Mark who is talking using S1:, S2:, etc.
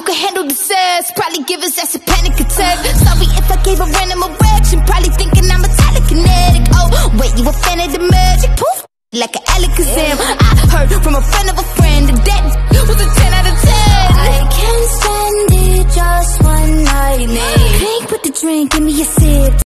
S1: could handle the sass, probably give his ass a panic attack. Sorry if I gave a random erection, probably thinking I'm a telekinetic. Oh, wait, you a fan of the magic? Poof, like an Alakazam. I heard from a friend of a friend that was a 10 out of 10.
S2: I can't stand it, just one night, maybe.
S1: Pink with the drink, give me a sip.